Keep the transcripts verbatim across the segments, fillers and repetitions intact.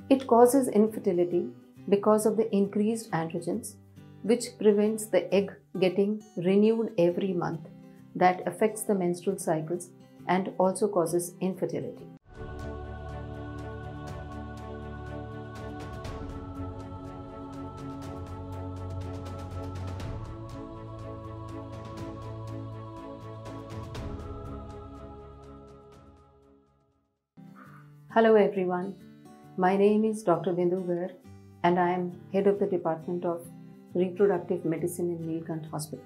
It causes infertility because of the increased androgens, which prevents the egg getting renewed every month. That affects the menstrual cycles and also causes infertility. Hello everyone, my name is Doctor Bindu Garg and I am Head of the Department of Reproductive Medicine in Neelkanth Hospitals.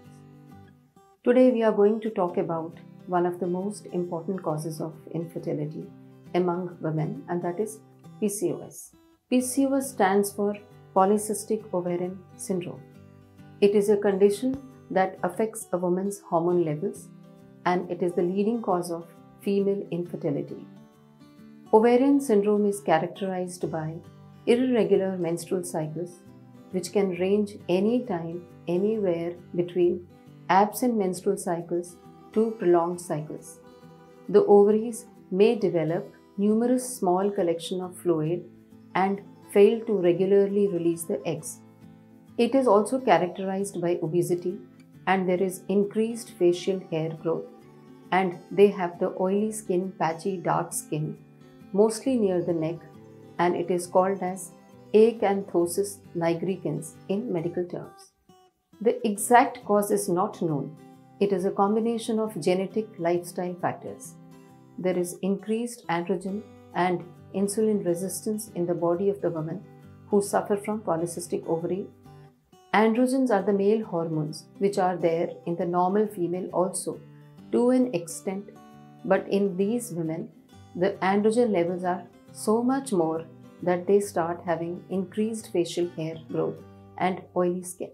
Today we are going to talk about one of the most important causes of infertility among women, and that is P C O S. P C O S stands for Polycystic Ovarian Syndrome. It is a condition that affects a woman's hormone levels and it is the leading cause of female infertility. Ovarian syndrome is characterized by irregular menstrual cycles, which can range anytime, anywhere between absent menstrual cycles to prolonged cycles. The ovaries may develop numerous small collection of fluid and fail to regularly release the eggs. It is also characterized by obesity and there is increased facial hair growth, and they have the oily skin, patchy dark skin, mostly near the neck, and it is called as acanthosis nigricans in medical terms. The exact cause is not known. It is a combination of genetic lifestyle factors. There is increased androgen and insulin resistance in the body of the woman who suffer from polycystic ovary. Androgens are the male hormones which are there in the normal female also to an extent, but in these women the androgen levels are so much more that they start having increased facial hair growth and oily skin.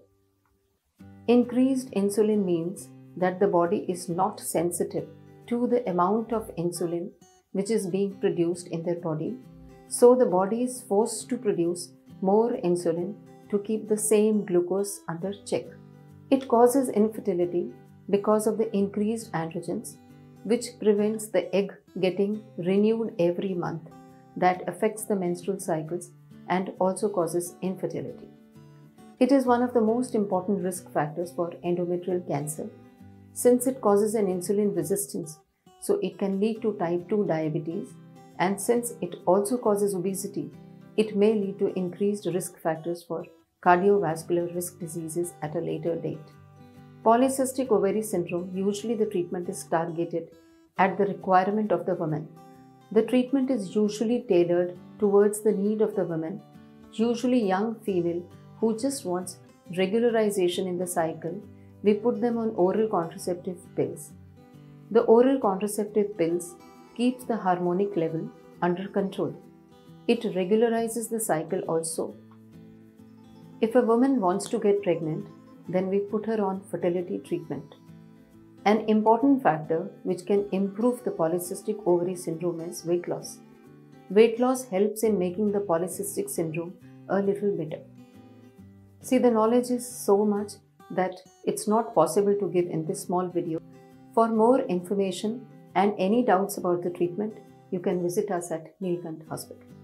Increased insulin means that the body is not sensitive to the amount of insulin which is being produced in their body, so the body is forced to produce more insulin to keep the same glucose under check. It causes infertility because of the increased androgens, which prevents the egg getting renewed every month. That affects the menstrual cycles and also causes infertility. It is one of the most important risk factors for endometrial cancer since it causes an insulin resistance, so it can lead to type two diabetes, and since it also causes obesity, it may lead to increased risk factors for cardiovascular risk diseases at a later date. Polycystic ovary syndrome, usually the treatment is targeted at the requirement of the woman. The treatment is usually tailored towards the need of the woman, usually young female who just wants regularization in the cycle. We put them on oral contraceptive pills. The oral contraceptive pills keeps the harmonic level under control. It regularizes the cycle also. If a woman wants to get pregnant, then we put her on fertility treatment. An important factor which can improve the polycystic ovary syndrome is weight loss. Weight loss helps in making the polycystic syndrome a little better. See, the knowledge is so much that it's not possible to give in this small video. For more information and any doubts about the treatment, you can visit us at Neelkanth Hospital.